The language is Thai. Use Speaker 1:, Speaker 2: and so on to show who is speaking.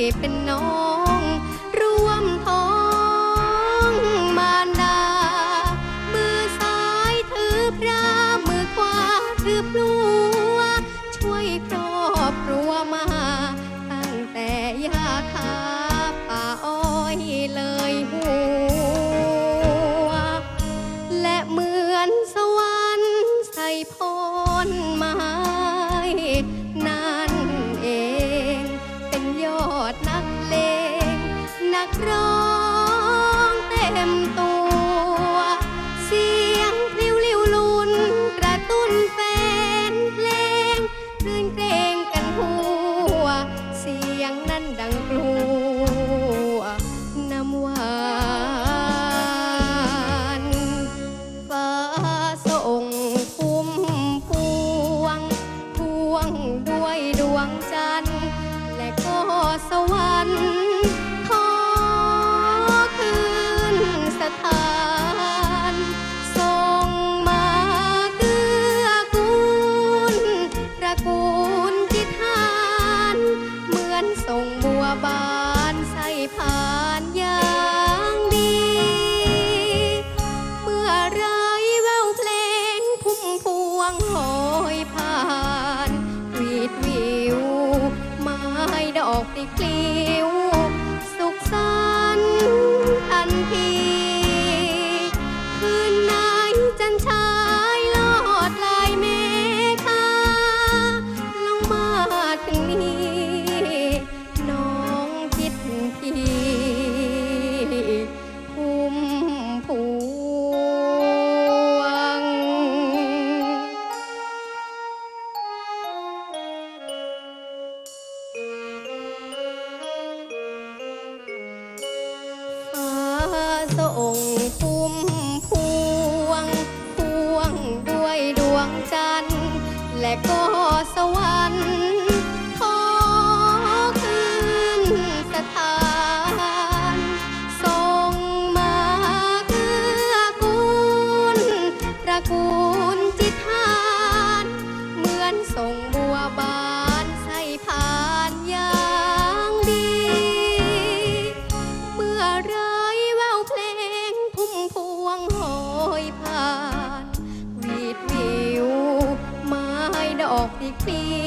Speaker 1: เป็นน้องร่วมท้องมารดามือซ้ายถือพระมือขวาถือพลัวช่วยครอบครัวมาตั้งแต่ยาคาป่าอ้อยเลยหัวและเหมือนสวรรค์ใส่พรมานั่นเองเป็นยอดนักเลงนักร้องเต็มตัวเสียงพลิ้วลิ้วลุ้นกระตุ้นแฟนเพลงคลื่นเพลงกันหัวเสียงนั้นดังกลัวน้ำหวานฟ้าส่งพุ่มพวงพวงด้วยดวงจันทร์และก็สวรรค์ขอคืนสถานส่งมาเกื้อกูลตระกูลจิตหานเหมือนส่งบัวบานใส่ผ่านอย่างดีเมื่อไรแววเพลงพุ่มพวงลอยผ่านวีดวิวไม้ดอกปลิวปลิวสุขสันต์ทันทีคืนไหนจันทรายลอดลายเมฆาลงมาถึงนี้น้องคิดพี่พุ่มพวงฟ้าส่งพุ่มพวงพวงด้วยดวงจันทร์และก็สวรรค์ขอคืนสถานส่งมาเกื้อกูลตระกูลจิตหานเหมือนส่งบัวบานใส่ผ่านอย่างดีเมื่อไรแววเพลงพุ่มพวงลอยผ่านวีดวิวไม้ดอกปลิว